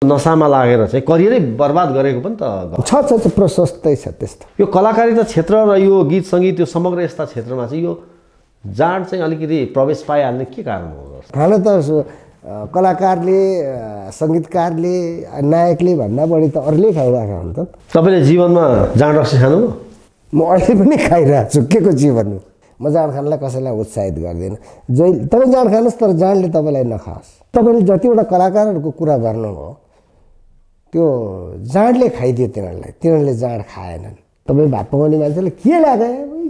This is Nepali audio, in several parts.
नसामा लागेर चाहिँ करियरै बर्बाद गरेको पनि त छ प्रशस्तै छ त्यस्तो। यो कलाकारिता क्षेत्र र यो गीत सङ्गीत यो समग्र यस्ता क्षेत्रमा चाहिँ यो जाँड चाहिँ अलिकति प्रवेश पाइहाल्ने के कारण हो? खान त कलाकारले सङ्गीतकारले नायकले भन्दा बढी त अरूले खाइरहेका हुन्छ। तपाईँले जीवनमा जाँड रक्सी खानुभयो? म अहिले पनि खाइरहेको छु। के को जीवन हो? म जाँड खानलाई कसैलाई उत्साहित गर्दिनँ। तपाईँ जाँड खानुहोस् तर जाँडले तपाईँलाई नखाओस्। तपाईँले जतिवटा कलाकारहरूको कुरा गर्नुभयो त्यो जाँडले खाइदियो तिनीहरूलाई, तिनीहरूले जाँड खाएनन्। तपाईँ भात पकाउने मान्छेले के लाग्यो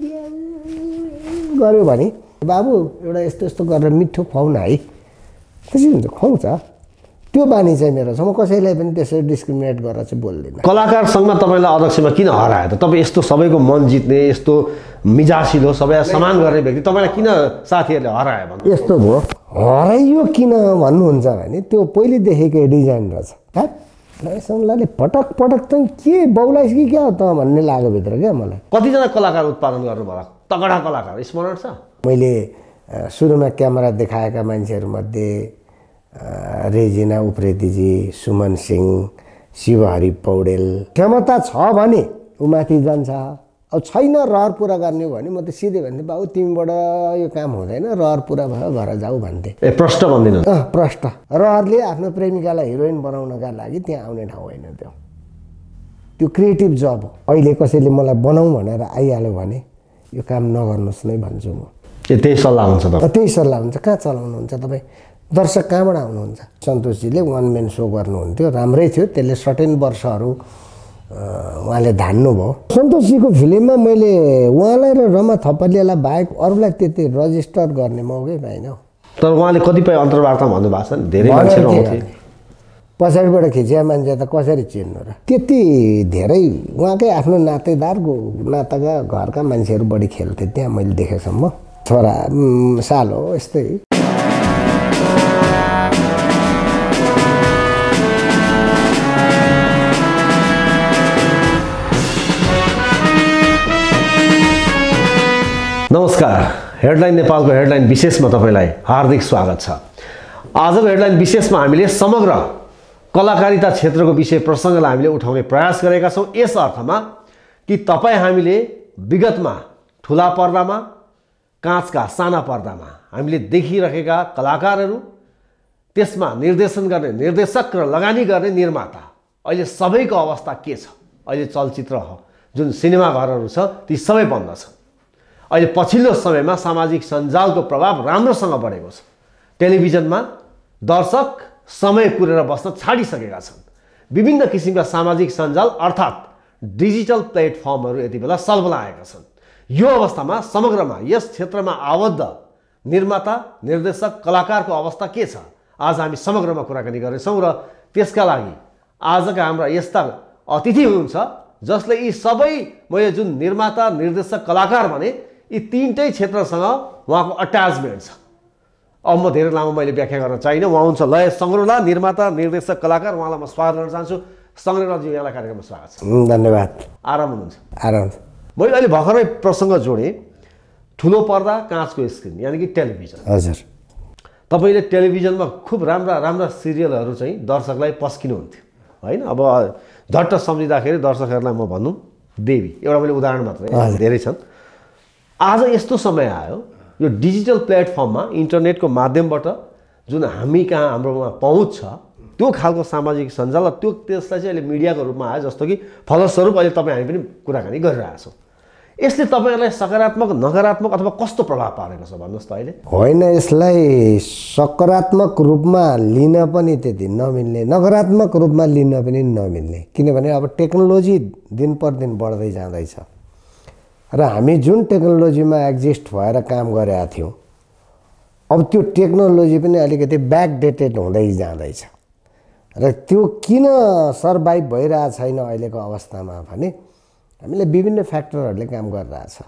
गऱ्यो भने बाबु एउटा यस्तो यस्तो गरेर मिठो खुवाउन है, खुसी हुन्छ, खुवाउँछ। त्यो बानी चाहिँ मेरो छ। म कसैलाई पनि त्यसरी डिस्क्रिमिनेट गरेर चाहिँ बोल्दिनँ। कलाकार सङ्घमा तपाईँलाई अध्यक्षमा किन हरायो त? तपाईँ यस्तो सबैको मन जित्ने, यस्तो मिजासिलो, सबैलाई समान गर्ने व्यक्ति, तपाईँलाई किन साथीहरूले हरायो भन्नु? यस्तो भयो, हराइयो किन भन्नुहुन्छ भने त्यो पहिलेदेखिको डिजाइन रहेछ। समूहले पटक पटक चाहिँ के बौलाइस कि क्या त भन्ने लाग्यो भित्र क्या मलाई। कतिजना कलाकार उत्पादन गर्नुभयो? तगडा कलाकार स्मरण छ? मैले सुरुमा क्यामेरा देखाएका मान्छेहरूमध्ये रेजिना उप्रेतीजी, सुमन सिंह, शिवहरि पौडेल। क्षमता छ भने ऊ माथि जान्छ। अब छैन रहर पुरा गर्ने हो भने म त सिधै भन्थेँ बाबु तिमीबाट यो काम हुँदैन, रहर पुरा भयो घर जाऊ भन्थेँ। प्रष्ट भन्दिनँ? प्रष्ट। रहरले आफ्नो प्रेमिकालाई हिरोइन बनाउनका लागि त्यहाँ आउने ठाउँ होइन। त्यो क्रिएटिभ जब हो। अहिले कसैले मलाई बनाऊ भनेर आइहाल्यो भने यो काम नगर्नुहोस् नै भन्छु म। त्यही सल्लाह हुन्छ? त्यही सल्लाह हुन्छ। कहाँ चलाउनुहुन्छ तपाईँ? दर्शक कहाँबाट आउनुहुन्छ? सन्तोषजीले वान म्यान सो गर्नुहुन्थ्यो, राम्रै थियो। त्यसले सर्टेन वर्षहरू उहाँले धान्नु भयो। सन्तोषजीको फिल्ममा मैले उहाँलाई र रमा थपलियालाई बाहेक अरूलाई त्यति रजिस्टर गर्ने मौकै पाइनँ। तर उहाँले कतिपय अन्तर्वार्ता भन्नुभएको छ नि, धेरै मान्छेहरू आउँथे। पछाडिबाट खिचिया मान्छे त कसरी चिन्नु र? त्यति धेरै उहाँकै आफ्नो नातेदारको नाताका घरका मान्छेहरू बढी खेल्थे त्यहाँ मैले देखेसम्म। छोरा सालो यस्तै। नमस्कार, हेडलाइन नेपालको हेडलाइन विशेषमा तपाईँलाई हार्दिक स्वागत छ। आजको हेडलाइन विशेषमा हामीले समग्र कलाकारिता क्षेत्रको विषय प्रसङ्गलाई हामीले उठाउने प्रयास गरेका छौँ। यस अर्थमा कि तपाईँ हामीले विगतमा ठुला पर्दामा, काँचका साना पर्दामा हामीले देखिरहेका कलाकारहरू, त्यसमा निर्देशन गर्ने निर्देशक र लगानी गर्ने निर्माता, अहिले सबैको अवस्था के छ? अहिले चलचित्र जुन सिनेमा घरहरू छ ती सबै बन्द छन्। अहिले पछिल्लो समयमा सामाजिक सञ्जालको प्रभाव राम्रोसँग बढेको छ। टेलिभिजनमा दर्शक समय पुरेर बस्न छाडिसकेका छन्। विभिन्न किसिमका सामाजिक सञ्जाल अर्थात् डिजिटल प्लेटफर्महरू यति बेला सल्बलाएका छन्। यो अवस्थामा समग्रमा यस क्षेत्रमा आबद्ध निर्माता, निर्देशक, कलाकारको अवस्था के छ? आज हामी समग्रमा कुराकानी गर्नेछौँ र त्यसका लागि आजका हाम्रा यस्ता अतिथि हुनुहुन्छ जसले यी सबै मैले जुन निर्माता, निर्देशक, कलाकार भने यी तीनटै क्षेत्रसँग उहाँको अट्याचमेन्ट छ। अब म धेरै लामो मैले व्याख्या गर्न चाहिनँ। उहाँ हुन्छ लय सङ्ग्रौला, निर्माता, निर्देशक, कलाकार। उहाँलाई म स्वागत गर्न चाहन्छु। सङ्ग्रौलाजी, यहाँलाई कार्यक्रममा स्वागत छ। धन्यवाद। आराम हुनुहुन्छ? आराम। मैले अहिले भर्खरै प्रसङ्ग जोडेँ, ठुलो पर्दा, काँचको स्क्रिन, यानि कि टेलिभिजन। हजुर। तपाईँले टेलिभिजनमा खुब राम्रा राम्रा सिरियलहरू चाहिँ दर्शकलाई पस्किनुहुन्थ्यो होइन? अब झट्ट सम्झिँदाखेरि दर्शकहरूलाई म भनौँ देवी एउटा मैले उदाहरण मात्रै, धेरै छन्। आज यस्तो समय आयो यो डिजिटल प्लेटफर्ममा इन्टरनेटको माध्यमबाट जुन हामी कहाँ हाम्रोमा पहुँच छ त्यो खालको सामाजिक सञ्जाल र त्यसलाई चाहिँ अहिले मिडियाको रूपमा आयो। जस्तो कि फलस्वरूप अहिले तपाईँ हामी पनि कुराकानी गरिरहेछौँ। यसले तपाईँहरूलाई सकारात्मक, नकारात्मक अथवा कस्तो प्रभाव पारेको छ भन्नुहोस् त अहिले? होइन, यसलाई सकारात्मक रूपमा लिन पनि त्यति नमिल्ने, नकारात्मक रूपमा लिन पनि नमिल्ने। किनभने अब टेक्नोलोजी दिन प्रतिदिन बढ्दै जाँदैछ र हामी जुन टेक्नोलोजीमा एक्जिस्ट भएर काम गरेका थियौँ अब त्यो टेक्नोलोजी पनि अलिकति ब्याकडेटेड हुँदै जाँदैछ र त्यो किन सर्भाइभ भइरहेको छैन अहिलेको अवस्थामा भने हामीले विभिन्न फ्याक्टरहरूले काम गरिरहेछ।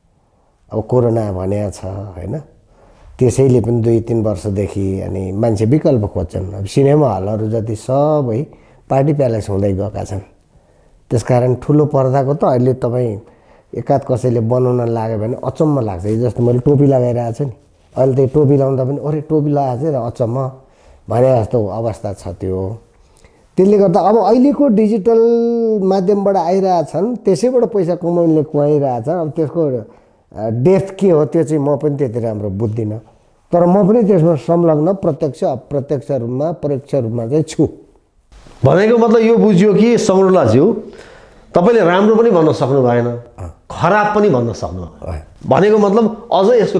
अब कोरोना भनेको छ होइन, त्यसैले पनि 2-3 वर्षदेखि अनि मान्छे विकल्प खोज्छन्। अब सिनेमा हलहरू जति सबै पार्टी प्यालेस हुँदै गएका छन्। त्यसकारण ठुलो पर्दाको त अहिले तपाईँ एकाध कसैले बनाउन लाग्यो भने अचम्म लाग्छ। जस्तो मैले टोपी लगाइरहेको छु नि, अहिले त टोपी लाउँदा पनि अरे टोपी लगाएको चाहिँ अचम्म भने जस्तो अवस्था छ। त्यसले गर्दा अब अहिलेको डिजिटल माध्यमबाट आइरहेछन् त्यसैबाट पैसा कमाउनेले खुवाइरहेछ। अब त्यसको डेप्थ के हो त्यो चाहिँ म पनि त्यति राम्रो बुझ्दिनँ, तर म पनि त्यसमा संलग्न प्रत्यक्ष अप्रत्यक्ष रूपमा परोक्ष रूपमा चाहिँ छु। भनेको मतलब यो बुझ्यो कि सङ्ग्रौलाज्यू तपाईँले राम्रो पनि भन्न सक्नु भएन, खराब पनि भन्न सक्नु भएन। भनेको मतलब अझ यसको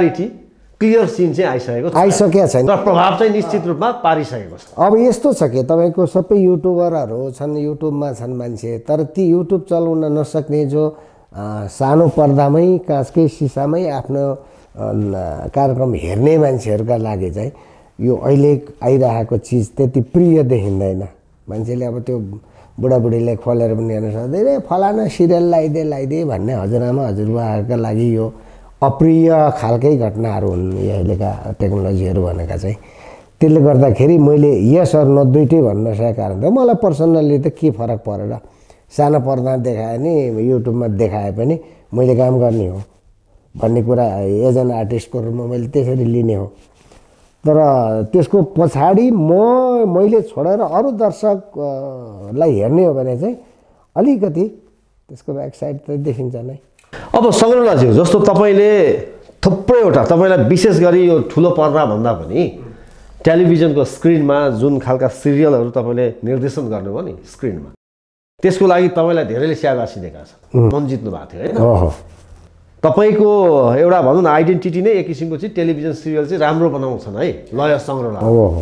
क्लियर सिन चाहिँ आइसकेको छैन, तर प्रभाव चाहिँ निश्चित रूपमा पारिसकेको छ। अब यस्तो छ कि तपाईँको सबै युट्युबरहरू छन्, युट्युबमा छन् मान्छे, तर ती युट्युब चलाउन नसक्ने जो सानो पर्दामै काँचकै सिसामै आफ्नो कार्यक्रम हेर्ने मान्छेहरूका लागि चाहिँ यो अहिले आइरहेको चिज त्यति प्रिय देखिँदैन। मान्छेले अब त्यो बुढाबुढीलाई खोलेर पनि हेर्न सक्दैन, फलाना सिरियल लगाइदे भन्ने हजुरआमा हजुरबुवाहरूका लागि यो अप्रिय खालकै घटनाहरू हुन् यो अहिलेका टेक्नोलोजीहरू भनेका चाहिँ। त्यसले गर्दाखेरि मैले यस अर नो दुइटै भन्न सकेको कारण त मलाई पर्सनल्ली त के फरक परेर सानो पर्दा देखाए नि युट्युबमा देखाए पनि मैले काम गर्ने हो भन्ने कुरा एज एन आर्टिस्टको रूपमा मैले त्यसरी लिने हो। तर त्यसको पछाडि मैले छोडेर अरू दर्शकलाई हेर्ने हो भने चाहिँ अलिकति त्यसको ब्याक साइड त देखिन्छ नै। अब सङ्ग्रौलाज्यू जस्तो तपाईँले थुप्रैवटा तपाईँलाई विशेष गरी यो ठुलो पर्दा भन्दा पनि टेलिभिजनको स्क्रिनमा जुन खालका सिरियलहरू तपाईँले निर्देशन गर्नुभयो नि स्क्रिनमा, त्यसको लागि तपाईँलाई धेरैले स्याबासी दिएका छन्, मन जित्नु भएको थियो होइन। तपाईँको एउटा भनौँ न आइडेन्टिटी नै एक किसिमको चाहिँ टेलिभिजन सिरियल चाहिँ राम्रो बनाउँछन् है लय सङ्ग्रौला।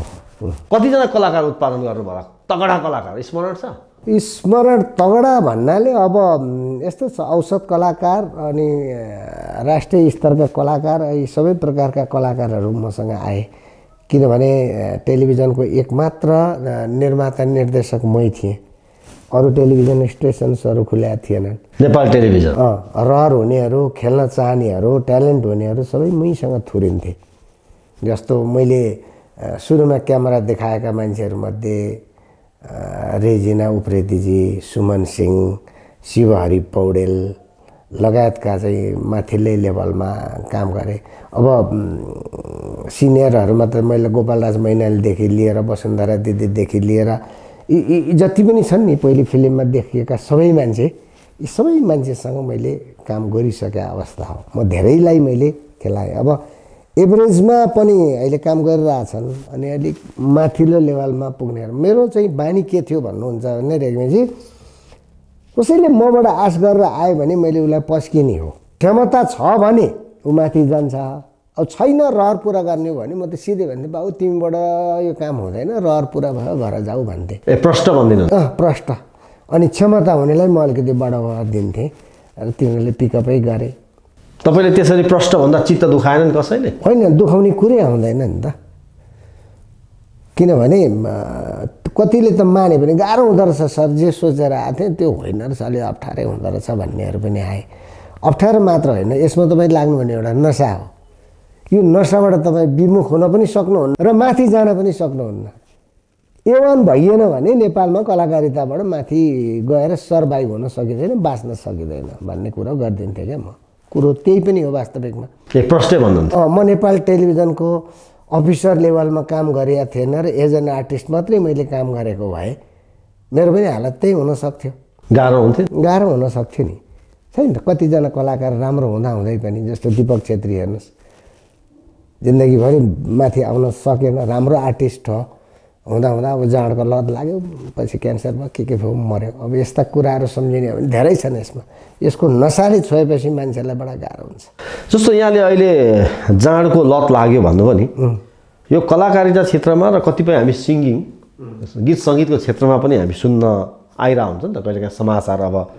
कतिजना कलाकार उत्पादन गर्नुभयो, तगडा कलाकार स्मरण छ? स्मरण तगडा भन्नाले अब यस्तो छ, औसत कलाकार अनि राष्ट्रिय स्तरका कलाकार यी सबै प्रकारका कलाकारहरू मसँग आए। किनभने टेलिभिजनको एकमात्र निर्माता निर्देशक मै थिएँ, अरू टेलिभिजन स्टेसन्सहरू खुलेका थिएनन्। नेपाल टेलिभिजन रहर हुनेहरू, खेल्न चाहनेहरू, ट्यालेन्ट हुनेहरू सबै मैसँग थुरिन्थे। जस्तो मैले सुरुमा क्यामेरा देखाएका मान्छेहरूमध्ये रेजिना उप्रेतीजी, सुमन सिंह, शिवहरि पौडेल लगायतका चाहिँ माथिल्लै लेभलमा काम गरेँ। अब सिनियरहरूमा त मैले गोपालराज मैनालीदेखि लिएर वसुन्धरा दिदीदेखि लिएर यी जति पनि छन् नि पहिले फिल्ममा देखिएका सबै मान्छे, यी सबै मान्छेसँग मैले काम गरिसकेको अवस्था हो। म धेरैलाई मैले खेलाएँ। अब एभरेजमा पनि अहिले काम गरिरहेछन् अनि अलिक माथिल्लो लेभलमा पुग्ने। मेरो चाहिँ बानी के थियो भन्नुहुन्छ भने रेग्मीजी, कसैले मबाट आश गरेर आयो भने मैले उसलाई पस्किने हो। क्षमता छ भने ऊ माथि जान्छ, अब छैन रहर पुरा गर्ने हो भने म त सिधै भन्थेँ बाबु तिमीबाट यो काम हुँदैन, रहर पुरा भयो घर जाऊ भन्थेँ। प्रष्ट भन्दिनँ प्रष्ट। अनि क्षमता हुनेलाई म अलिकति बढावा दिन्थेँ र तिनीहरूले पिकअपै गरे। तपाईँले त्यसरी प्रष्ट भन्दा चित्त दुखाएनन् कसैले? होइन, दुखाउने कुरै आउँदैन नि त। किनभने कतिले त माने भने गाह्रो हुँदो रहेछ सर, जे सोचेर आएको थिएँ त्यो होइन रहेछ, अलि अप्ठ्यारै हुँदो रहेछ भन्नेहरू पनि आए। अप्ठ्यारो मात्र होइन, यसमा तपाईँ लाग्नु भने एउटा नसा हो। यो नसाबाट तपाईँ विमुख हुन पनि सक्नुहुन्न र माथि जान पनि सक्नुहुन्न। एवान भइएन भने नेपालमा कलाकारिताबाट माथि गएर सर्भाइभ हुन सकिँदैन, बाँच्न सकिँदैन भन्ने कुरो गरिदिन्थेँ क्या म। कुरो त्यही पनि हो वास्तविकमा। प्रष्टै भन्नुहुन्छ? म नेपाल टेलिभिजनको अफिसर लेभलमा काम गरेका थिएन र एज एन आर्टिस्ट मात्रै मैले काम गरेको भए मेरो पनि हालत त्यही हुनसक्थ्यो। गाह्रो हुन्थ्यो? गाह्रो हुनसक्थ्यो नि। छैन त, कतिजना कलाकार राम्रो हुँदै पनि, जस्तो दिपक छेत्री हेर्नुहोस्, जिन्दगीभरि माथि आउन सकेन, राम्रो आर्टिस्ट हो, हुँदा अब जाँडको लत लाग्यो, पछि क्यान्सर भयो, के भयो, मऱ्यो। अब यस्ता कुराहरू सम्झिने हो भने धेरै छन् यसमा। यसको नसाले छोएपछि मान्छेलाई बडा गाह्रो हुन्छ। जस्तो यहाँले अहिले जाँडको लत लाग्यो भन्नुभयो नि, यो कलाकारिता क्षेत्रमा र कतिपय हामी सिङ्गिङ गीत सङ्गीतको क्षेत्रमा पनि हामी सुन्न आइरहेको हुन्छ नि त कहिलेकाहीँ समाचार।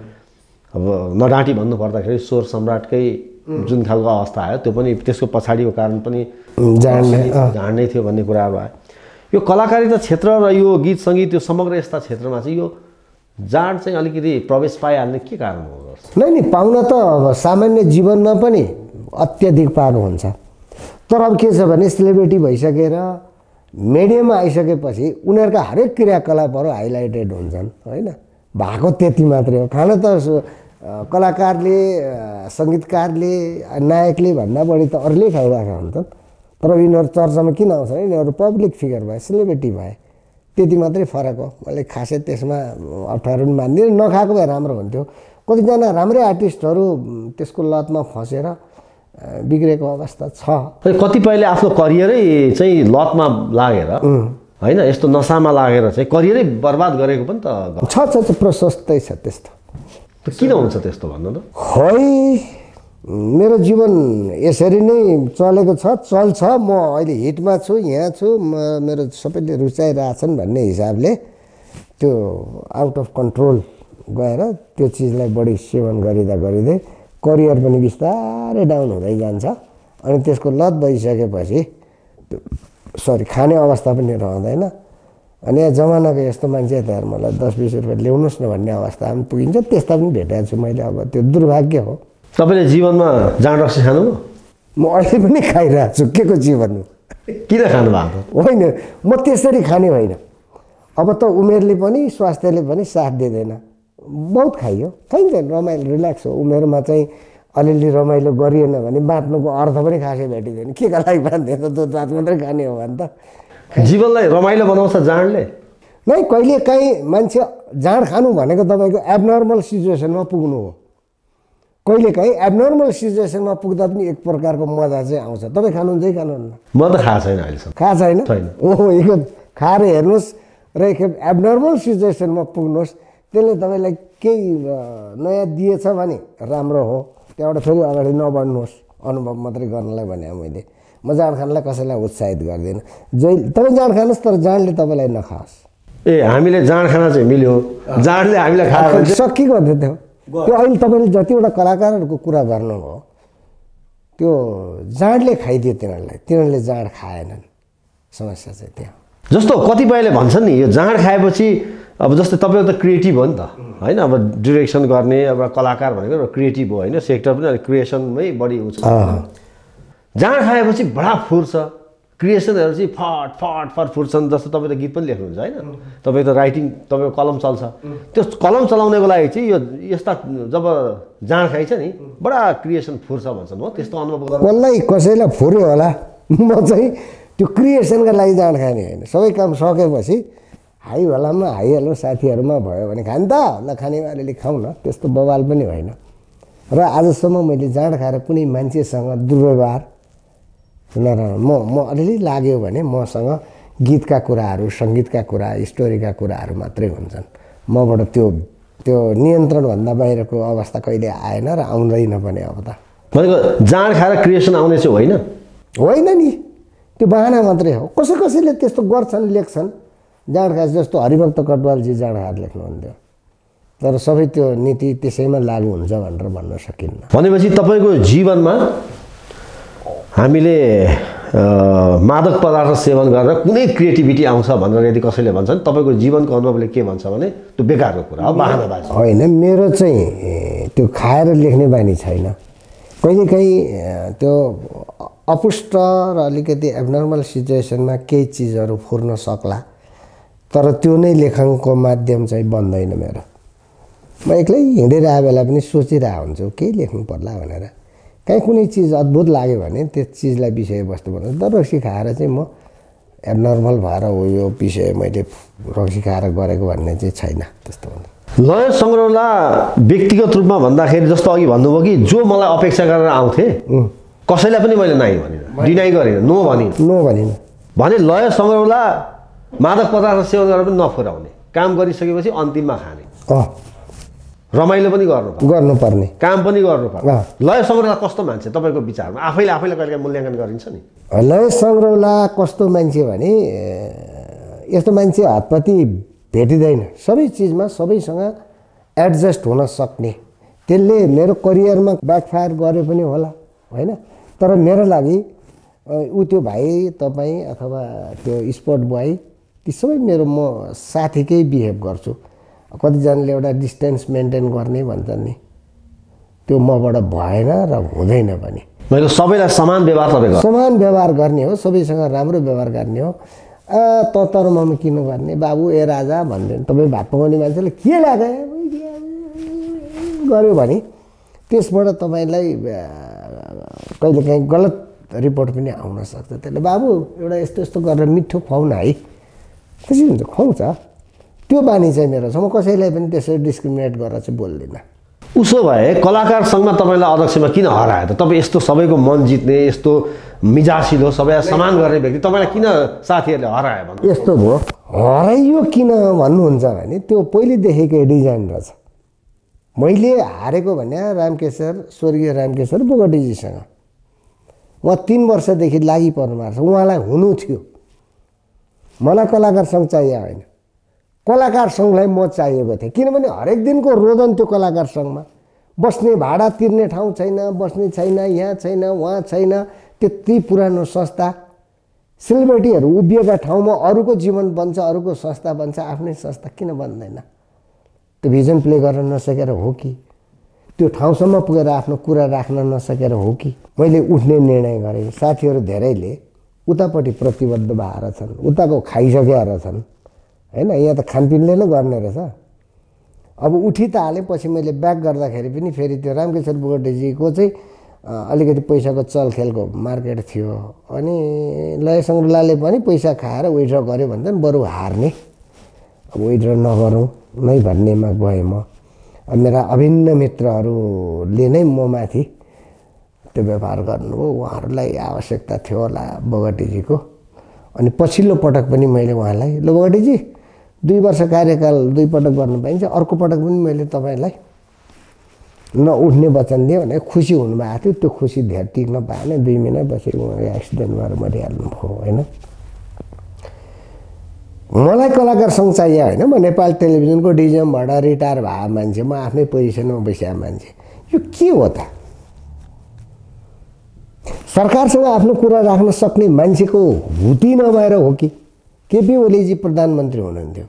अब नडाँटी भन्नु पर्दाखेरि स्वर सम्राटकै जुन खालको अवस्था आयो त्यो पनि त्यसको पछाडिको कारण पनि जान्नै थियो भन्ने कुराहरू आयो। यो कलाकारिता क्षेत्र र यो गीत सङ्गीत यो समग्र यस्ता क्षेत्रमा चाहिँ यो जाँड चाहिँ अलिकति प्रवेश पाइहाल्ने के कारण हो? नै पाउन त अब सामान्य जीवनमा पनि अत्यधिक पाउनुहुन्छ, तर अब के छ भने सेलिब्रिटी भइसकेर मिडियामा आइसकेपछि उनीहरूका हरेक क्रियाकलापहरू हाइलाइटेड हुन्छन् होइन। भएको त्यति मात्रै हो। खाना त कलाकारले, सङ्गीतकारले, नायकले भन्दा बढी त अरूले खाइरहेका हुन्छन्, तर यिनीहरू चर्चामा किन आउँछ भने यिनीहरू पब्लिक फिगर भए, सेलिब्रिटी भए, त्यति मात्रै फरक हो। मैले खासै त्यसमा अप्ठ्यारो पनि मान्दिनँ, नखाएको भए राम्रो हुन्थ्यो। कतिजना राम्रै आर्टिस्टहरू त्यसको लतमा फसेर बिग्रेको अवस्था छ। कतिपयले आफ्नो करियरै चाहिँ लतमा लागेर होइन यस्तो नसामा लागेर चाहिँ करियरै बर्बाद गरेको पनि त छ प्रशस्तै छ त्यस्तो। किन हुन्छ त्यस्तो भन्नु त? है मेरो जीवन यसरी नै चलेको छ, चल्छ। म अहिले हिटमा छु, यहाँ छु, मेरो सबैले रुचाइरहेछन् भन्ने हिसाबले त्यो आउट अफ कन्ट्रोल गएर त्यो चिजलाई बढी सेवन गरिँदै करियर पनि बिस्तारै डाउन हुँदै जान्छ। अनि त्यसको लत भइसकेपछि खाने अवस्था पनि रहँदैन। अनि यहाँ जमानाको यस्तो मान्छे त यार मलाई 10-20 रुपियाँ ल्याउनुहोस् न भन्ने अवस्था पनि पुगिन्छ। त्यस्ता पनि भेटेको छु मैले। अब त्यो दुर्भाग्य हो। तपाईँले जीवनमा जाँड रक्सी खानुभयो? म अहिले पनि खाइरहेको छु। के को जीवन हो? किन खानु भएको? होइन, म त्यसरी खाने होइन। अब त उमेरले पनि स्वास्थ्यले पनि साथ दिँदैन। बहुत खाइयो, खाइन्छ, रमाइलो रिल्याक्स हो। उमेरमा चाहिँ अलिअलि रमाइलो गरिएन भने बाँच्नुको अर्थ पनि खासै भेटिँदैन। के का लागि बाँच्दैन त? दुध भात मात्रै खाने हो भने त। जीवनलाई रमाइलो बनाउँछ जाँडले? नै कहिले काहीँ मान्छे जाँड खानु भनेको तपाईँको एबनर्मल सिचुएसनमा पुग्नु हो। कहिले काहीँ एबनर्मल सिचुएसनमा पुग्दा पनि एक प्रकारको मजा चाहिँ आउँछ। तपाईँ खानुहुन्छ कि खानुहुन्न? म त खाएको छैन अहिलेसम्म। खाएको छैन? छैन। ओहो, एकखेप खाएर हेर्नुहोस् र एकखेप एबनर्मल सिचुएसनमा पुग्नुहोस्। त्यसले तपाईँलाई केही नयाँ दिएछ भने राम्रो हो। त्यहाँबाट फेरि अगाडि नबढ्नुहोस्। अनुभव मात्रै गर्नलाई भने मैले म जाँड खानलाई कसैलाई उत्साहित गर्दिनँ। तपाईँ जाँड खानुहोस्, तर जाँडले तपाईँलाई नखाओस्। ए हामीले जाँड खाना चाहिँ मिल्यो, जाँडले हामीलाई खायो सकिएको थियो त्यो। त्यो अहिले तपाईँले जतिवटा कलाकारहरूको कुरा गर्नुभयो त्यो जाँडले खाइदियो तिनीहरूले जाँड खाएनन्। समस्या चाहिँ त्यहाँ। जस्तो कतिपयले भन्छन् नि यो जाँड खाएपछि अब जस्तै तपाईँ त क्रिएटिभ हो नि त होइन? अब डिरेक्सन गर्ने अब कलाकार भनेको क्रिएटिभ हो होइन? सेक्टर पनि अलिक क्रिएसनमै बढी हुन्छ। जाँड खाएपछि बडा फुर्छ, क्रिएसनहरू चाहिँ फट फट फट फुर्छन्। जस्तो तपाईँ त गीत पनि लेख्नुहुन्छ होइन? तपाईँ त राइटिङ, तपाईँको कलम चल्छ। त्यो कलम चलाउनेको लागि चाहिँ यो यस्ता जब जाँड खाइन्छ नि बडा क्रिएसन फुर्छ भन्छन् हो? त्यस्तो अनुभव कसलाई कसैलाई फुर्यो होला। म चाहिँ त्यो क्रिएसनका लागि जाँड खाने होइन। सबै काम सकेपछि हाई होलामा हाइहाल्नु, साथीहरूमा भयो भने खाने त ल, खाने अलिअलि खाउँ न, त्यस्तो बवाल पनि होइन। र आजसम्म मैले जाँड खाएर कुनै मान्छेसँग दुर्व्यवहार नराम्रो म अलिअलि लाग्यो भने मसँग गीतका कुराहरू, सङ्गीतका कुरा, स्टोरीका कुराहरू मात्रै हुन्छन्। मबाट त्यो नियन्त्रणभन्दा बाहिरको अवस्था कहिले आएन र आउँदैन पनि। अब त भनेको जाँड खाएर क्रिएसन आउने चाहिँ होइन? होइन नि, त्यो बाहना मात्रै हो। कसैले त्यस्तो गर्छन्, लेख्छन्। जाँड खाए जस्तो हरिभक्त कटुवालजी जाँड खाएर लेख्नुहुन्थ्यो, तर सबै त्यो नीति त्यसैमा लागु हुन्छ भनेर भन्न सकिन्न। भनेपछि तपाईँको जीवनमा हामीले मादक पदार्थ सेवन गरेर कुनै क्रिएटिभिटी आउँछ भनेर यदि कसैले भन्छन्, तपाईँको जीवनको अनुभवले के भन्छ भने त्यो बेकारको कुरा हो, बाहनाबाजी होइन। मेरो चाहिँ त्यो खाएर लेख्ने बानी छैन। कहिलेकाहीँ त्यो अपुष्ट र अलिकति एबनर्मल सिचुएसनमा केही चिजहरू फुर्न सक्ला, तर त्यो नै लेखनको माध्यम चाहिँ बन्दैन मेरो। म एक्लै हिँडिरहेको बेला पनि सोचिरहेको हुन्छु केही लेख्नु पर्ला भनेर। काहीँ कुनै चिज अद्भुत लाग्यो भने त्यो चिजलाई विषयवस्तु बनाउँछु। तर रक्सी खाएर चाहिँ म एबनर्मल भएर हो यो विषय मैले रक्सी खाएर गरेको भन्ने चाहिँ छैन त्यस्तो। लय सङ्ग्रहला व्यक्तिगत रूपमा भन्दाखेरि जस्तो अघि भन्नुभयो कि जो मलाई अपेक्षा गरेर आउँथे कसैलाई पनि मैले नाइ भनिनँ, डिनाइ गरिनँ, नो भनिनँ भने लय सङ्ग्रहला मादक पदार्थ सेवन गरेर पनि नफुराउने, काम गरिसकेपछि अन्तिममा खाने, रमाइलो पनि गर्नुपर्ने, काम पनि गर्नुपर्ने। लय सङ्ग्रहला कस्तो मान्छे तपाईँको विचारमा? आफैले कहिले मूल्याङ्कन गरिन्छ नि। लय सङ्ग्रहला कस्तो मान्छे भने यस्तो मान्छे हातपाती भेटिँदैन। सबै चिजमा सबैसँग एडजस्ट हुन सक्ने। त्यसले मेरो करियरमा ब्याकफायर गरे पनि होला होइन, तर मेरो लागि ऊ त्यो भाइ तपाईँ अथवा त्यो स्पोर्ट बोय ती सबै मेरो म साथीकै बिहेभ गर्छु। कतिजनाले एउटा डिस्टेन्स मेन्टेन गर्ने भन्छन् नि, त्यो मबाट भएन र हुँदैन पनि। मैले सबैलाई समान व्यवहार गर्ने हो, सबैसँग राम्रो व्यवहार गर्ने हो। तरमा किन गर्ने बाबु ए राजा भन्दैन। तपाईँ भात पकाउने मान्छेले के लाग्यो गर्यो भने त्यसबाट तपाईँलाई कहिलेकाहीँ गलत रिपोर्ट पनि आउन सक्छ। त्यसले बाबु एउटा यस्तो गरेर मिठो खुवाउन है, खुसी हुन्छ, खुवाउँछ। त्यो बानी चाहिँ मेरो छ। म कसैलाई पनि त्यसरी डिस्क्रिमिनेट गरेर चाहिँ बोल्दिनँ। उसो भए कलाकार सङ्घमा तपाईँलाई अध्यक्षमा किन हरायो त? तपाईँ यस्तो सबैको मन जित्ने, यस्तो मिजासिलो, सबैलाई समान गर्ने व्यक्ति, तपाईँलाई किन साथीहरूले हरायो भन्नु? यस्तो भयो, हराइयो किन भन्नुहुन्छ भने त्यो पहिलेदेखिकै डिजाइन रहेछ। मैले हारेको भने रामकेशर, स्वर्गीय रामकेशर बोगटीजीसँग उहाँ 3 वर्षदेखि लागि पर्नु भएको छ। उहाँलाई हुनु थियो, मलाई कलाकार सङ्घ चाहिए होइन, कलाकार सङ्घलाई म चाहिएको थिएँ। किनभने हरेक दिनको रोदन त्यो कलाकार सङ्घमा बस्ने, भाडा तिर्ने ठाउँ छैन, बस्ने छैन, यहाँ छैन, उहाँ छैन। त्यति पुरानो संस्था, सेलिब्रेटीहरू उभिएका ठाउँमा अरूको जीवन बन्छ, अरूको संस्था बन्छ, आफ्नै संस्था किन बन्दैन? त्यो भिजन प्ले गर्न नसकेर हो कि त्यो ठाउँसम्म पुगेर आफ्नो कुरा राख्न नसकेर हो कि मैले उठ्ने निर्णय गरेँ। साथीहरू धेरैले उतापट्टि प्रतिबद्ध भएर छन्, उताको खाइसकेका रहेछन् होइन, यहाँ त खानपिनले नै गर्ने रहेछ। अब उठी त हालेपछि मैले ब्याक गर्दाखेरि पनि फेरि त्यो रामकेशर बोगटीजीको चाहिँ अलिकति पैसाको चलखेलको मार्केट थियो। अनि लय सङ्ग्रहले पनि पैसा खाएर विथड्र गर्यो भने चाहिँ बरु हार्ने, अब विथड्र नगरौँ नै भन्नेमा गएँ म। मेरा अभिन्न मित्रहरूले नै म माथि त्यो व्यवहार गर्नुभयो। उहाँहरूलाई आवश्यकता थियो होला बोगटीजीको। अनि पछिल्लो पटक पनि मैले उहाँलाई, ल बोगटीजी 2 वर्ष कार्यकाल 2 पटक गर्नु पाइन्छ, अर्को पटक पनि मैले तपाईँलाई नउठ्ने वचन दिएँ भने खुसी हुनुभएको थियो। त्यो खुसी धेर टिक्न पाएन, 2 महिना पछि उहाँले एक्सिडेन्ट भएर मरिहाल्नुभयो होइन। मलाई कलाकार सङ्घ चाहिए होइन, म नेपाल टेलिभिजनको डिजिएमबाट रिटायर भएको मान्छे, म आफ्नै पोजिसनमा बसेको मान्छे। यो के हो त? सरकारसँग आफ्नो कुरा राख्न सक्ने मान्छेको हुती नभएर हो कि? केपी ओलीजी प्रधानमन्त्री हुनुहुन्थ्यो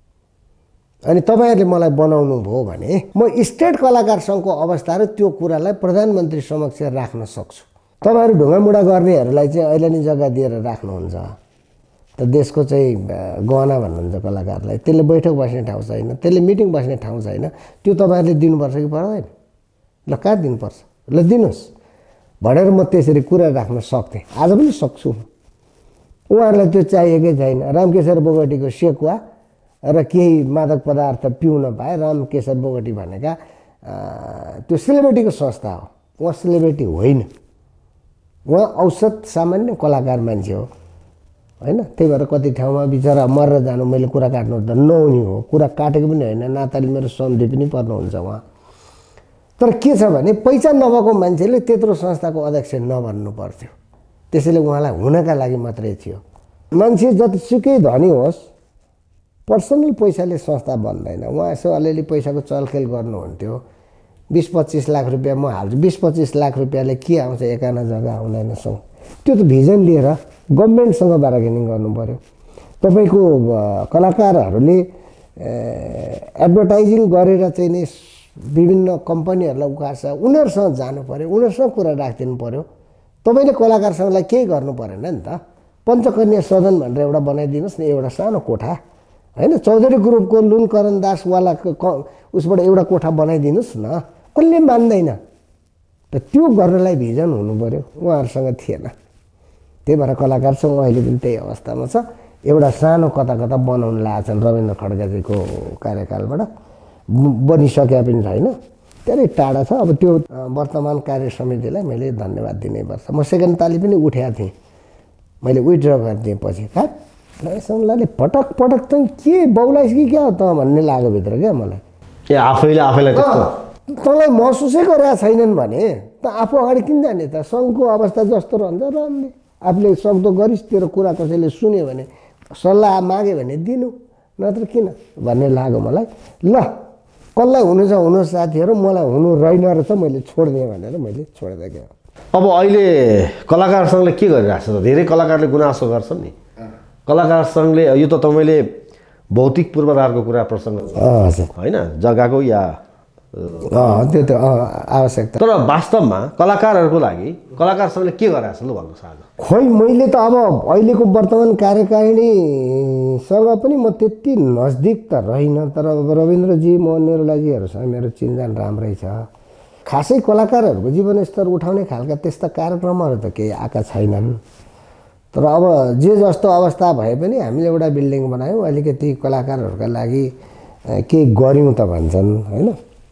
अनि तपाईँहरूले मलाई बनाउनु भयो भने म स्टेट कलाकार सङ्घको अवस्था र त्यो कुरालाई प्रधानमन्त्री समक्ष राख्न सक्छु। तपाईँहरू ढुङ्गामुढा गर्नेहरूलाई चाहिँ अहिले नै जग्गा दिएर राख्नुहुन्छ त देशको चाहिँ गहना भन्नुहुन्छ कलाकारलाई। त्यसले बैठक बस्ने ठाउँ छैन, त्यसले मिटिङ बस्ने ठाउँ छैन। त्यो तपाईँहरूले दिनुपर्छ कि पर्दैन? ल कहाँ दिनुपर्छ? ल दिनुहोस् भनेर म त्यसरी कुरा राख्न सक्थेँ। आज पनि सक्छु। उहाँहरूलाई त्यो चाहिएकै छैन। रामकेशर बोगटीको सेकुवा र केही मादक पदार्थ पिउन पाए। रामकेशर बोगटी भनेका त्यो सेलिब्रेटीको संस्था हो, उहाँ सेलिब्रेटी होइन, उहाँ औसत सामान्य कलाकार मान्छे हो होइन। त्यही भएर कति ठाउँमा बिचरा मरेर जानु, मैले कुरा काट्नु त नहुने हो, कुरा काटेको पनि होइन, नाताले मेरो सन्धि पनि पर्नुहुन्छ उहाँ। तर के छ भने पहिचान नभएको मान्छेले त्यत्रो संस्थाको अध्यक्ष नबन्नु पर्थ्यो। त्यसैले उहाँलाई हुनका लागि मात्रै थियो। मान्छे जतिसुकै धनी होस्, पर्सनल पैसाले संस्था बन्दैन। उहाँ यसो अलिअलि पैसाको चलखेल गर्नुहुन्थ्यो। 20-25 लाख रुपियाँ म हाल्छु, 20-25 लाख रुपियाँले के आउँछ? एकाना जग्गा आउँदैन सौ। त्यो त भिजन लिएर गभर्मेन्टसँग बार्गेनिङ गर्नु पर्यो। तपाईँको कलाकारहरूले एडभर्टाइजिङ गरेर चाहिँ नि विभिन्न कम्पनीहरूलाई उकार्छ, उनीहरूसँग जानु पर्यो, उनीहरूसँग कुरा राखिदिनु पर्यो। तपाईँले कलाकार सङ्घलाई केही गर्नु परेन नि त। पञ्चकन्या सदन भनेर एउटा बनाइदिनुहोस् न, एउटा सानो कोठा होइन। चौधरी ग्रुपको लुन करण दासवालाको उसबाट एउटा कोठा बनाइदिनुहोस् न, कसले मान्दैन त? त्यो गर्नलाई भिजन हुनु पर्यो, उहाँहरूसँग थिएन। त्यही भएर कलाकार सङ्घ अहिले पनि त्यही अवस्थामा छ। एउटा सानो कता कता बनाउन लागेको छन् रविन्द्र खड्काजीको कार्यकालबाट, बनिसके पनि छैन, धेरै टाढा छ। अब त्यो वर्तमान कार्य समितिलाई मैले धन्यवाद दिनैपर्छ। म सेकेन्ड ताली पनि उठेको थिएँ, मैले विथड्र गरिदिएँ पछि। सङ्घले पटक पटक चाहिँ के बौलाइस कि क्या त भन्ने लाग्यो भित्र क्या मलाई। ए आफैलाई त्यस्तो तँलाई महसुसै गरेका छैनन् भने त आफू अगाडि किन जाने त? सङ्घको अवस्था जस्तो रहन्छ रहने, आफूले सक्दो गरिस्। तेरो कुरा कसैले सुन्यो भने, सल्लाह माग्यो भने दिनु, नत्र किन भन्ने लाग्यो मलाई। ल कसलाई हुनु छ हुनुहोस् साथीहरू, मलाई हुनु रहेन रहेछ, मैले छोडिदिएँ भनेर मैले छोडिदिएँ। अब अहिले कलाकार सङ्घले के गरिरहेको छ त? धेरै कलाकारले गुनासो गर्छन् नि। कलाकार सङ्घले यो त तपाईँले भौतिक पूर्वाधारको कुरा प्रसङ्ग होइन, जग्गाको या त्यो त आवश्यकता। तर वास्तवमा कलाकारहरूको लागि कलाकार सङ्घले के गरिरहेको छ लु भन्नुहोस् आज? खोइ मैले त अब अहिलेको वर्तमान कार्यकारिणीसँग पनि म त्यति नजदिक त रहिनँ, तर अब रविन्द्रजी, मोहन निरौलाजीहरूसँग मेरो चिनजान राम्रै छ। खासै कलाकारहरूको जीवनस्तर उठाउने खालका त्यस्ता कार्यक्रमहरू त केही आएका छैनन्। तर अब जे जस्तो अवस्था भए पनि हामीले एउटा बिल्डिङ बनायौँ, अलिकति कलाकारहरूका लागि केही गऱ्यौँ त भन्छन् होइन।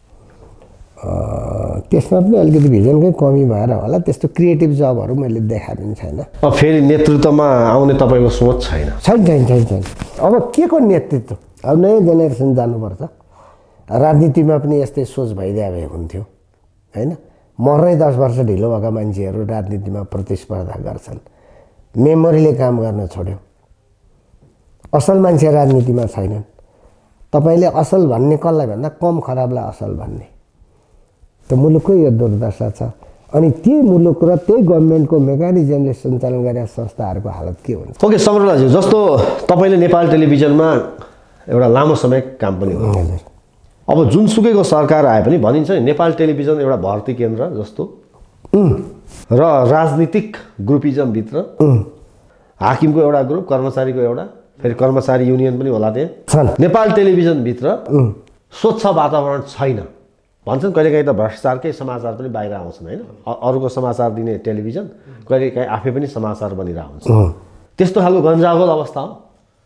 त्यसमा पनि अलिकति भिजनकै कमी भएर होला त्यस्तो क्रिएटिभ जबहरू मैले देखा पनि छैन। अब फेरि नेतृत्वमा आउने तपाईँको सोच छैन? छैन। अब के को नेतृत्व? अब नयाँ जेनेरेसन जानुपर्छ। राजनीतिमा पनि यस्तै सोच भइदिए भए हुन्थ्यो होइन। मर्नै 10 वर्ष ढिलो भएका मान्छेहरू राजनीतिमा प्रतिस्पर्धा गर्छन्। मेमोरीले काम गर्न छोड्यो। असल मान्छे राजनीतिमा छैनन्। तपाईँले असल भन्ने कसलाई भन्दा कम खराबलाई असल भन्ने। त मुलुककै यो दुर्दशा छ। अनि त्यही मुलुक र त्यही गभर्मेन्टको मेकानिजमले सञ्चालन गरेका संस्थाहरूको हालत के हुन्छ? ओके समरलाजी, जस्तो तपाईँले नेपाल टेलिभिजनमा एउटा लामो समय काम पनि गर्नु। अब जुनसुकैको सरकार आए पनि भनिन्छ नि नेपाल टेलिभिजन एउटा भर्ती केन्द्र जस्तो र राजनीतिक ग्रुपिजमभित्र हाकिमको एउटा ग्रुप, कर्मचारीको एउटा, फेरि कर्मचारी युनियन पनि होला त्यहाँ। नेपाल टेलिभिजनभित्र स्वच्छ वातावरण छैन भन्छन्। कहिलेकाहीँ त भ्रष्टाचारकै समाचार पनि बाहिर आउँछन् होइन। अरूको समाचार दिने टेलिभिजन कहिलेकाहीँ आफै पनि समाचार बनिरहेको हुन्छ। त्यस्तो खालको गन्जागोल अवस्था हो।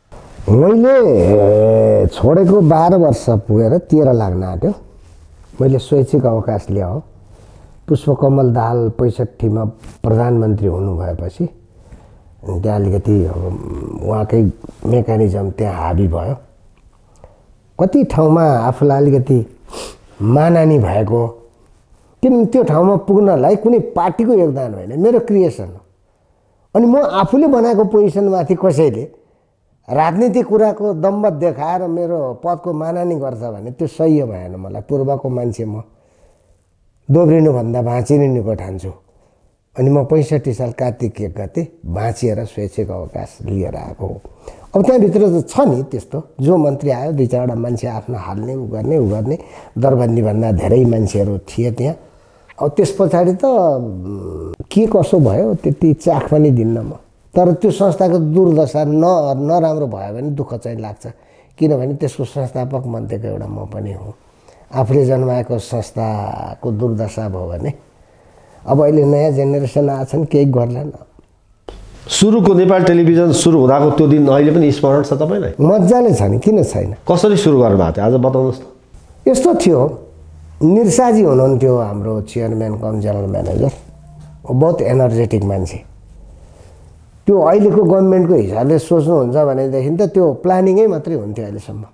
मैले छोडेको 12 वर्ष पुगेर 13 लाग्न आँट्यो। मैले स्वैच्छिक अवकाश ल्याएँ। पुष्पकमल दाहाल 65 प्रधानमन्त्री हुनुभएपछि त्यहाँ अलिकति उहाँकै मेकानिजम त्यहाँ हाबी भयो। कति ठाउँमा आफूलाई अलिकति मानानी भएको, किनभने त्यो ठाउँमा पुग्नलाई कुनै पार्टीको योगदान होइन, मेरो क्रिएसन हो। अनि म आफूले बनाएको पोजिसनमाथि कसैले राजनीतिक कुराको दम्ब देखाएर मेरो पदको मानानी गर्छ भने त्यो सही भएन। मलाई पूर्वको मान्छे म दोब्रिनुभन्दा बाँचिने निको ठान्छु। अनि म 65 साल कार्तिक 1 गते बाँचिएर स्वैच्छिक अवकाश लिएर आएको हो। अब त्यहाँभित्र त छ नि त्यस्तो, जो मन्त्री आयो 2-4वटा मान्छे आफ्नो हाल्ने उ गर्ने दरबन्दीभन्दा धेरै मान्छेहरू थिए त्यहाँ। अब त्यस पछाडि त के कसो भयो त्यति चाख पनि दिन्न म। तर त्यो संस्थाको दुर्दशा नराम्रो भयो भने दुःख चाहिँ लाग्छ, किनभने त्यसको संस्थापक मध्येको एउटा म पनि हुँ। आफूले जन्माएको संस्थाको दुर्दशा भयो भने अब अहिले नयाँ जेनेरेसन आछन्, केही गर्लान्। सुरुको नेपाल टेलिभिजन सुरु हुँदाको त्यो दिन अहिले पनि स्मरण छ तपाईँलाई? मजाले छ नि, किन छैन। कसरी सुरु गर्नुभएको थियो आज बताउनुहोस् त। यस्तो थियो, निरसाजी हुनुहुन्थ्यो हाम्रो चेयरम्यान कम जनरल म्यानेजर। बहुत एनर्जेटिक मान्छे। त्यो अहिलेको गभर्मेन्टको हिसाबले सोच्नुहुन्छ भनेदेखि त त्यो प्लानिङै मात्रै हुन्थ्यो अहिलेसम्म।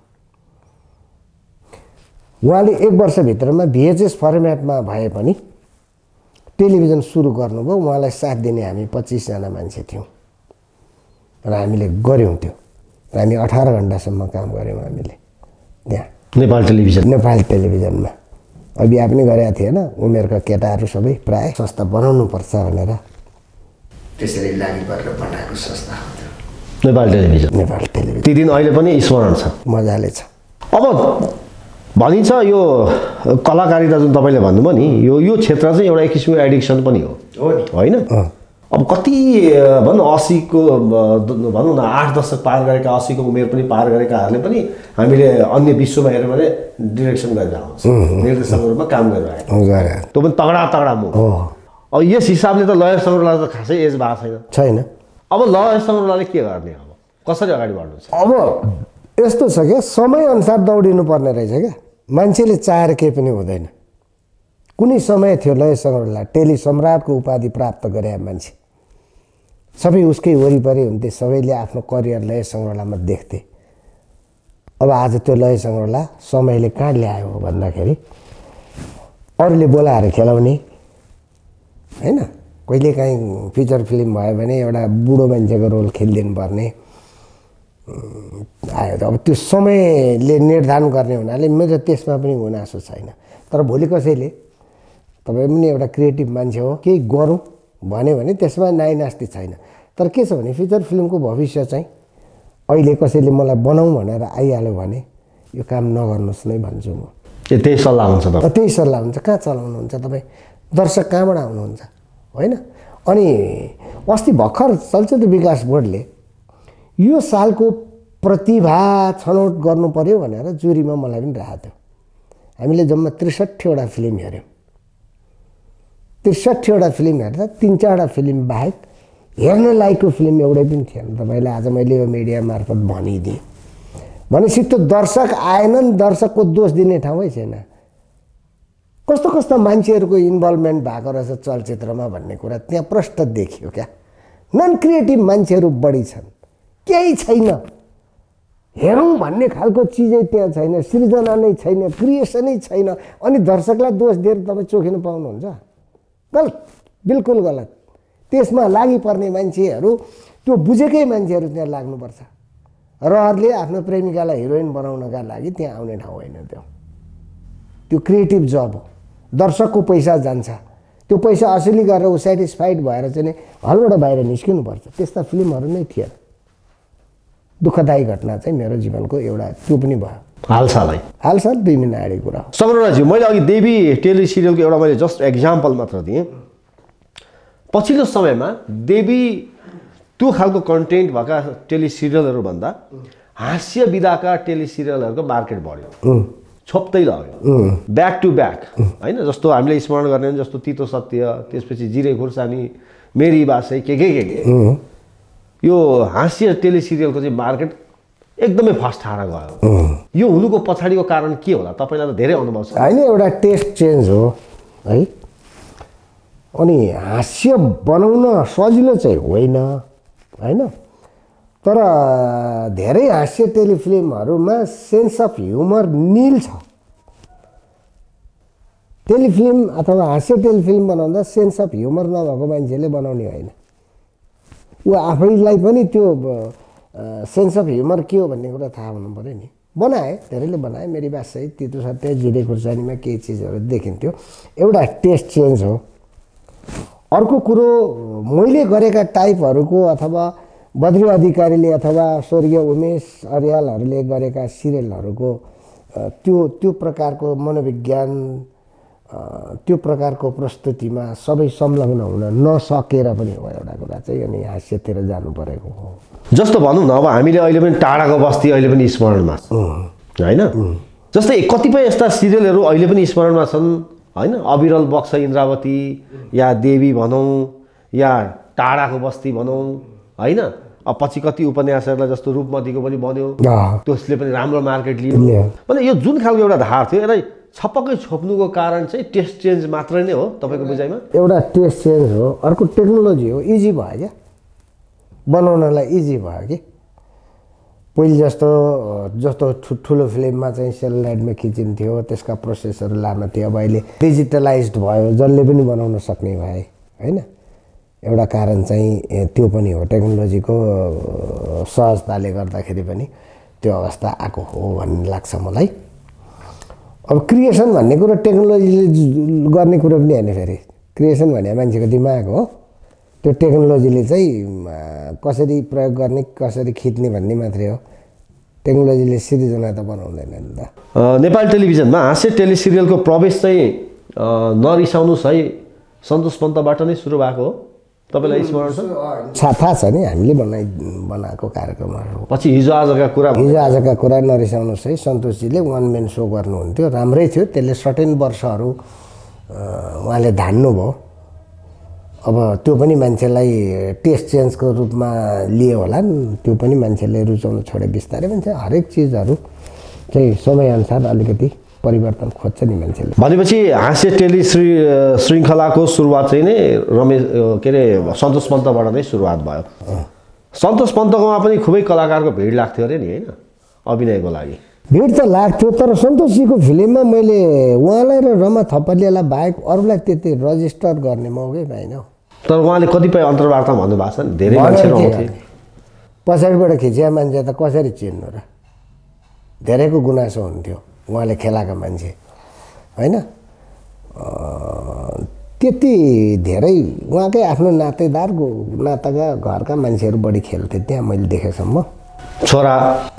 उहाँले 1 वर्षभित्रमा VHS फर्मेटमा भए पनि टेलिभिजन सुरु गर्नुभयो। उहाँलाई साथ दिने हामी 25 जना मान्छे थियौँ र हामीले गऱ्यौँ त्यो। हामी 18 घन्टासम्म काम गऱ्यौँ हामीले त्यहाँ नेपाल टेलिभिजनमा। बिहा पनि गरेका थिएन, उमेरका केटाहरू सबै प्राय संस्था बनाउनुपर्छ भनेर त्यसरी लागि गरेर बनाएको संस्था हो नेपाल टेलिभिजन। ती दिन अहिले पनि स्मरण छ, मजाले छ। अब भनिन्छ यो कलाकारिता जुन तपाईँले भन्नुभयो नि, यो क्षेत्र चाहिँ एउटा एक किसिमको एडिक्सन पनि हो होइन। अब कति भनौँ 80 को भनौँ न 8 दशक पार गरेका, 80 को उमेर पनि पार गरेकाहरूले पनि हामीले अन्य विश्वमा हेऱ्यौँ भने डिरेक्सन गरिरहेको हुन्छ, निर्देशकको रूपमा काम गरिरहेको हुन्छ। त्यो पनि तगडा मुभ। अब यस हिसाबले त लयर सङ्ग्रहलाई त खासै एज भएको छैन। अब लयर सङ्ग्रहलाई के गर्ने, अब कसरी अगाडि बढ्नु छ? अब यस्तो छ क्या, समयअनुसार दौडिनु पर्ने रहेछ क्या। मान्छेले चाहेर केही पनि हुँदैन। कुनै समय थियो लय सङ्ग्रहलाई टेली सम्राटको उपाधि प्राप्त गरे मान्छे सबै उसकै वरिपरि हुन्थे, सबैले आफ्नो करियर लय सङ्ग्रहलामा देख्थे। अब आज त्यो लय सङ्ग्रहला समयले कहाँ ल्यायो भन्दाखेरि अरूले बोलाएर खेलाउने होइन। कहिलेकाहीँ फिचर फिल्म भयो भने एउटा बुढो मान्छेको रोल खेलिदिनु पर्ने आयो। अब त्यो समयले निर्धारण गर्ने हुनाले मेरो त्यसमा पनि गुनासो छैन। तर भोलि कसैले तपाईँ पनि एउटा क्रिएटिभ मान्छे हो, केही गरौँ भन्यो भने त्यसमा नाइनास्ती छैन। तर के छ भने फिचर फिल्मको भविष्य चाहिँ अहिले कसैले मलाई बनाऊ भनेर आइहाल्यो भने यो काम नगर्नुहोस् नै भन्छु म। त्यही सल्लाह हुन्छ त? त्यही सल्लाह हुन्छ। कहाँ चलाउनुहुन्छ तपाईँ? दर्शक कहाँबाट आउनुहुन्छ होइन। अनि अस्ति भर्खर चलचित्र विकास बोर्डले यो सालको प्रतिभा छनौट गर्नु पर्यो भनेर जुरीमा मलाई पनि राखेको थियो। हामीले जम्मा 63वटा फिल्म हेऱ्यौँ। 63वटा फिल्म हेर्दा 3-4वटा फिल्म बाहेक हेर्न लायकको फिल्म एउटै पनि थिएन। तपाईँलाई आज मैले यो मिडिया मार्फत भनिदिएँ भनेपछि त्यो दर्शक आएनन्, दर्शकको दोष दिने ठाउँै छैन। कस्तो कस्तो मान्छेहरूको इन्भल्भमेन्ट भएको रहेछ चलचित्रमा भन्ने कुरा त्यहाँ प्रष्ट देखियो क्या। नन क्रिएटिभ मान्छेहरू बढी छन्, केही छैन, हेरौँ भन्ने खालको चिजै त्यहाँ छैन, सृजना नै छैन, क्रिएसनै छैन। अनि दर्शकलाई दोष दिएर तपाईँ चोखिनु पाउनुहुन्छ? गलत, बिल्कुल गलत। त्यसमा लागि पर्ने मान्छेहरू, त्यो बुझेकै मान्छेहरू त्यहाँ लाग्नुपर्छ। रहरले आफ्नो प्रेमिकालाई हिरोइन बनाउनका लागि त्यहाँ आउने ठाउँ होइन त्यो क्रिएटिभ जब हो। दर्शकको पैसा जान्छ, त्यो पैसा असली गरेर ऊ सेटिस्फाइड भएर चाहिँ हलबाट बाहिर निस्किनुपर्छ। त्यस्ता फिल्महरू नै थिएन। दुःखदायी घटना चाहिँ मेरो जीवनको एउटा त्यो पनि भयो। हालसाल 2 महिना अगाडिको कुरा हो। समग्रजी, मैले अघि देवी टेली सिरियलको एउटा मैले जस्ट एक्जाम्पल मात्र दिएँ। पछिल्लो समयमा देवी त्यो खालको कन्टेन्ट भएका टेली सिरियलहरूभन्दा हास्य विधाका टेली सिरियलहरूको मार्केट बढ्यो, छोप्दै लग्यो, ब्याक टु ब्याक होइन। जस्तो हामीले स्मरण गर्ने जस्तो तितो सत्य, त्यसपछि जिरे खुर्सानी, मेरी बासै के यो हास्य टेली सिरियलको चाहिँ मार्केट एकदमै फास्ट हारा गयो। यो हुनुको पछाडिको कारण के होला? तपाईँलाई त धेरै अनुभव छ। होइन, एउटा टेस्ट चेन्ज हो है। अनि हास्य बनाउन सजिलो चाहिँ होइन होइन, तर धेरै हास्य टेलिफिल्महरूमा सेन्स अफ ह्युमर निल छ। टेलिफिल्म अथवा हास्य टेलिफिल्म बनाउँदा सेन्स अफ ह्युमर नभएको मान्छेले बनाउने होइन। ऊ आफैलाई पनि त्यो सेन्स अफ ह्युमर के हो भन्ने कुरा थाहा हुनु पऱ्यो नि। बनाए, धेरैले बनाए, मेरी बात सही, तितो सत्य, जिरे खुर्सानीमा केही चिजहरू देखिन्थ्यो। एउटा टेस्ट चेन्ज हो। अर्को कुरो, मैले गरेका टाइपहरूको अथवा बद्री अधिकारीले अथवा स्वर्गीय उमेश अर्यालहरूले गरेका सिरियलहरूको त्यो प्रकारको मनोविज्ञान, त्यो प्रकारको प्रस्तुतिमा सबै संलग्न हुन नसकेर पनि हो एउटा कुरा चाहिँ। अनि हास्यतिर जानु परेको हो। जस्तो भनौँ न, अब हामीले अहिले पनि टाढाको बस्ती अहिले पनि स्मरणमा छ होइन। जस्तै कतिपय यस्ता सिरियलहरू अहिले पनि स्मरणमा छन् होइन। अविरल बक्स इन्द्रावती या देवी भनौँ या टाढाको बस्ती भनौँ होइन। अब पछि कति उपन्यासहरूलाई जस्तो रूपमतीको पनि बन्यो, त्यसले पनि राम्रो मार्केट लियो। मतलब यो जुन खालको एउटा धार थियो, यसलाई छपक्कै छोप्नुको कारण चाहिँ टेस्ट चेन्ज मात्रै नै हो तपाईँको बुझाइमा? एउटा टेस्ट चेन्ज हो। अर्को टेक्नोलोजी हो, इजी भयो क्या, बनाउनलाई इजी भयो कि। पहिले जस्तो ठुलो फिल्ममा चाहिँ सेलुलाइडमा खिचिन्थ्यो, त्यसका प्रोसेसहरू लामो थियो। अब अहिले डिजिटलाइज्ड भयो, जसले पनि बनाउन सक्ने भए होइन। एउटा कारण चाहिँ त्यो पनि हो, टेक्नोलोजीको सहजताले गर्दाखेरि पनि त्यो अवस्था आएको हो भन्ने लाग्छ मलाई। अब क्रिएसन भन्ने कुरो टेक्नोलोजीले गर्ने कुरो पनि होइन। फेरि क्रिएसन भने मान्छेको दिमाग हो, त्यो टेक्नोलोजीले चाहिँ कसरी प्रयोग गर्ने, कसरी खिच्ने भन्ने मात्रै हो। टेक्नोलोजीले सिरिजना त बनाउँदैन नि त। नेपाली टेलिभिजनमा हास्य टेलिसिरियलको प्रवेश चाहिँ नरिसाउनुहोस् है सन्तोष पन्तबाट नै सुरु भएको हो, तपाईँलाई स्मरण छ? थाहा छ नि, हामीले बनाएको कार्यक्रमहरू। पछि हिजो आजका कुरा नरिसाउनुहोस् है सन्तोषजीले वान म्यान सो गर्नुहुन्थ्यो, राम्रै थियो। त्यसले सर्टेन वर्षहरू उहाँले धान्नुभयो। अब त्यो पनि मान्छेलाई टेस्ट चेन्जको रूपमा लियो होला, त्यो पनि मान्छेले रुचाउन छोडे बिस्तारै। मान्छे हरेक चिजहरू चाहिँ समयअनुसार अलिकति परिवर्तन खोज्छ नि मान्छेले। भनेपछि हास्य टेली श्रृङ्खलाको सुरुवात चाहिँ नै सन्तोष पन्तबाट नै सुरुवात भयो। सन्तोष पन्तकोमा पनि खुबै कलाकारको भिड लाग्थ्यो अरे नि होइन, अभिनयको लागि? भिड त लाग्थ्यो, तर सन्तोषजीको फिल्ममा मैले उहाँलाई र रमा थपलियालाई बाहेक अरूलाई त्यति रजिस्टर गर्ने मौकै पाइनँ। तर उहाँले कतिपय अन्तर्वार्ता भन्नुभएको छ नि, धेरै मान्छेहरू आउँथे। पछाडिबाट खिचिया मान्छे त कसरी चिन्नु र? धेरैको गुनासो हुन्थ्यो उहाँले खेलाका मान्छे होइन। त्यति धेरै उहाँकै आफ्नो नाताका घरका मान्छेहरू बढी खेल्थे त्यहाँ मैले देखेसम्म। छोरा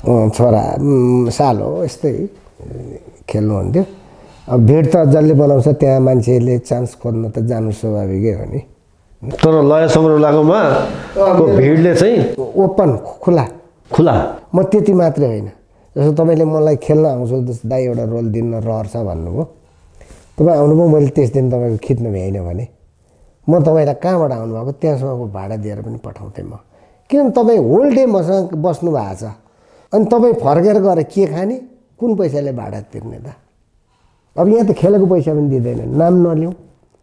सालो यस्तै खेल्नुहुन्थ्यो। अब भिड त जसले बनाउँछ त्यहाँ मान्छेले चान्स खोज्न त जानु स्वाभाविकै हो नि। तर लय सङ्ग्रौलाकोमा भिडले चाहिँ ओपन खुला म त्यति मात्रै होइन। जस्तो तपाईँले मलाई खेल्न आउँछु दाइ एउटा रोल दिन रहर छ भन्नुभयो, तपाईँ आउनुभयो, मैले त्यस दिन तपाईँको खिच्नु भ्याइनँ भने म तपाईँलाई कहाँबाट आउनुभएको त्यहाँसम्मको भाडा दिएर पनि पठाउँथेँ म। किनभने तपाईँ होल डे मसँग बस्नु भएको छ अनि तपाईँ फर्केर गएर के खाने, कुन पैसाले भाडा तिर्ने त? अब यहाँ त खेलेको पैसा पनि दिँदैन, नाम नलिउँ,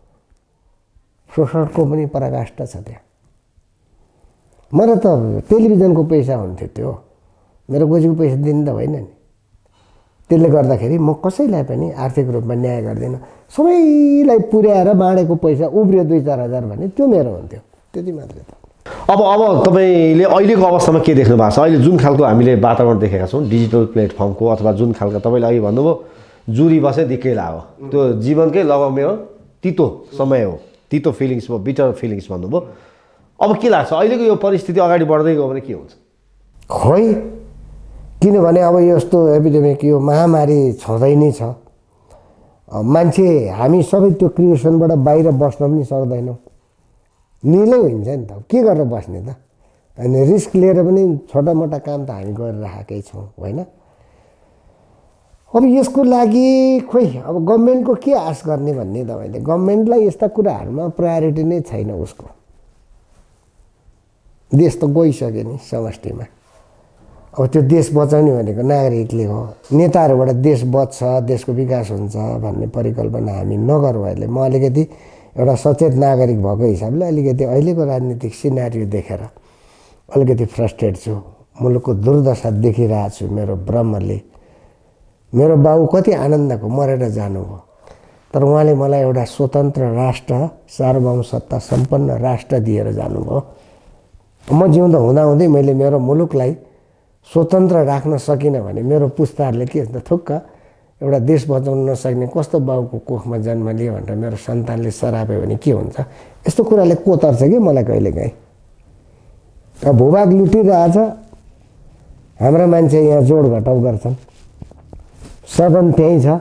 शोषणको पनि पराकाष्ठा छ त्यहाँ। मलाई त टेलिभिजनको पैसा हुन्थ्यो त्यो, मेरो गोजीको पैसा दिनु त होइन नि। त्यसले गर्दाखेरि म कसैलाई पनि आर्थिक रूपमा न्याय गर्दिनँ। सबैलाई पुर्याएर बाँडेको पैसा उब्रियो 2-4 हजार भने त्यो मेरो हुन्थ्यो, त्यति मात्रै त। अब तपाईँले अहिलेको अवस्थामा के देख्नु भएको छ? अहिले जुन खालको हामीले वातावरण देखेका छौँ डिजिटल प्लेटफर्मको, अथवा जुन खालको तपाईँले अघि भन्नुभयो जुरी बसे दिक्कै लाग्यो, त्यो जीवनकै लगभग मेरो तितो समय हो, तितो फिलिङ्स भयो, बिटर फिलिङ्स भन्नुभयो। अब के लाग्छ अहिलेको यो परिस्थिति अगाडि बढ्दै गयो भने के हुन्छ? खोइ, किनभने अब यस्तो एपिडेमिक यो महामारी छँदै नै छ। मान्छे हामी सबै त्यो क्रिएसनबाट बाहिर बस्न पनि सक्दैनौँ, निलै हुन्छ नि त, के गरेर बस्ने त? अनि रिस्क लिएर पनि छोटा मोटा काम त हामी गरिराखेकै छौँ होइन। अब यसको लागि खोइ अब गभर्मेन्टको के आश गर्ने भन्ने तपाईँले? गभर्मेन्टलाई यस्ता कुराहरूमा प्रायोरिटी नै छैन उसको। देश त गइसक्यो नि समष्टिमा। अब त्यो देश बचाउने भनेको नागरिकले हो। नेताहरूबाट देश बच्छ, देशको विकास हुन्छ भन्ने परिकल्पना हामी नगरौँ। अहिले म अलिकति एउटा सचेत नागरिक भएको हिसाबले अलिकति अहिलेको राजनीतिक सिनारियो देखेर अलिकति फ्रस्ट्रेट छु। मुलुकको दुर्दशा देखिरहेको छु मेरो ब्रह्मले। मेरो बाउ कति आनन्दको मरेर जानुभयो, तर उहाँले मलाई एउटा स्वतन्त्र राष्ट्र, सार्वभौम सत्ता सम्पन्न राष्ट्र दिएर जानुभयो। म जिउँदा हुँदाहुँदै मैले मेरो मुलुकलाई स्वतन्त्र राख्न सकिनँ भने मेरो पुस्ताहरूले के हुन्छ, थुक्क एउटा देश बचाउन नसक्ने कस्तो बाउको कोखमा जन्म लियो भनेर मेरो सन्तानले सराप्यो भने के हुन्छ? यस्तो कुराले कोतर्छ कि मलाई कहिलेकाहीँ। अब भूभाग लुटिरहेछ, हाम्रा मान्छे यहाँ जोड घटाउ गर्छन्, सदन त्यहीँ छ,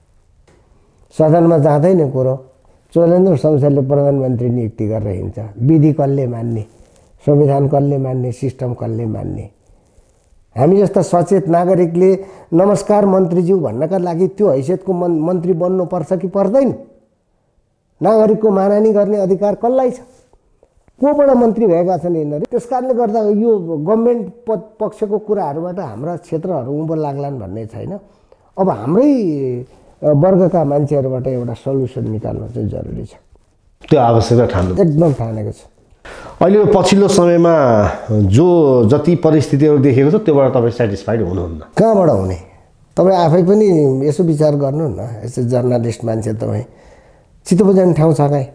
सदनमा जाँदैन कुरो। चोलेन्द्र संसदले प्रधानमन्त्री नियुक्ति गरेर हिँड्छ, विधि कसले मान्ने, संविधान कसले मान्ने, सिस्टम कसले मान्ने? हामी जस्ता सचेत नागरिकले नमस्कार मन्त्रीज्यू भन्नका लागि त्यो हैसियतको मन्त्री बन्नुपर्छ कि पर्दैन? नागरिकको मानहानि गर्ने अधिकार कसलाई छ? कोबाट मन्त्री भएका छन् यिनीहरू? त्यस कारणले गर्दा यो गभर्मेन्ट पक्षको कुराहरूबाट हाम्रा क्षेत्रहरू उँभो लाग्लान् भन्ने छैन। अब हाम्रै वर्गका मान्छेहरूबाट एउटा सल्युसन निकाल्नु चाहिँ जरुरी छ। त्यो आवश्यकता ठान्नु एकदम ठानेको छ। अहिले यो पछिल्लो समयमा जो जति परिस्थितिहरू देखेको छ त्योबाट तपाईँ सेटिस्फाइड हुनुहुन्न? कहाँबाट हुने? तपाईँ आफै पनि यसो विचार गर्नु न। यसो जर्नलिस्ट मान्छे तपाईँ चित्त बुझाउने ठाउँ छ काहीँ?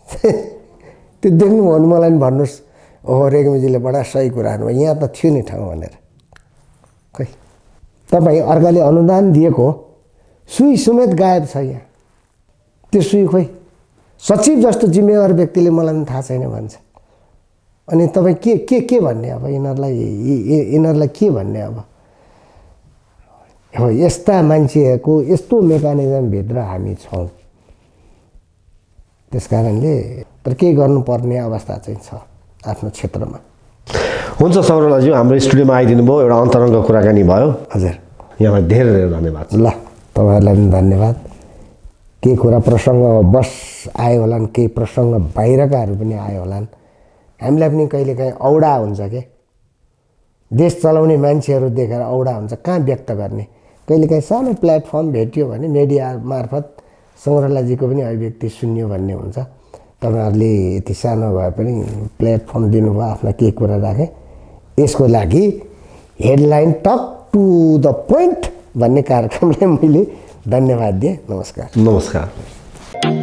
त्यो देख्नुभयो भने मलाई पनि भन्नुहोस्, ओहो रेग्मीजीले बडा सही कुराहरू, यहाँ त थियो नि ठाउँ भनेर। खै तपाईँ अर्काले अनुदान दिएको सुई समेत गायब छ यहाँ। त्यो सुई खोइ सचिव जस्तो जिम्मेवार व्यक्तिले मलाई पनि थाहा छैन भन्छ। अनि तपाईँ के भन्ने अब यिनीहरूलाई के भन्ने? अब हो यस्ता मान्छेहरूको यस्तो मेकानिजमभित्र हामी छौँ। त्यस कारणले तर केही गर्नुपर्ने अवस्था चाहिँ छ आफ्नो क्षेत्रमा। हुन्छ सौरलाजी, हाम्रो स्टुडियोमा आइदिनु भयो, एउटा अन्तरङ्ग कुराकानी भयो। हजुर, यहाँलाई धेरै धेरै धन्यवाद। ल तपाईँहरूलाई पनि धन्यवाद। केही कुरा प्रसङ्ग बस आयो होलान्, केही प्रसङ्ग बाहिरकाहरू पनि आयो होलान्। हामीलाई पनि कहिलेकाहीँ औडा हुन्छ के, देश चलाउने मान्छेहरू देखेर औडा हुन्छ, कहाँ व्यक्त गर्ने? कहिलेकाहीँ सानो प्लेटफर्म भेट्यो भने मिडिया मार्फत सौरलाजीको पनि अभिव्यक्ति सुन्यो भन्ने हुन्छ। तपाईँहरूले यति सानो भए पनि प्लेटफर्म दिनुभयो, आफ्ना केही कुरा राखेँ। यसको लागि headline talk to the point भन्ने कार्यक्रमलाई मैले धन्यवाद दिएँ। नमस्कार। नमस्कार।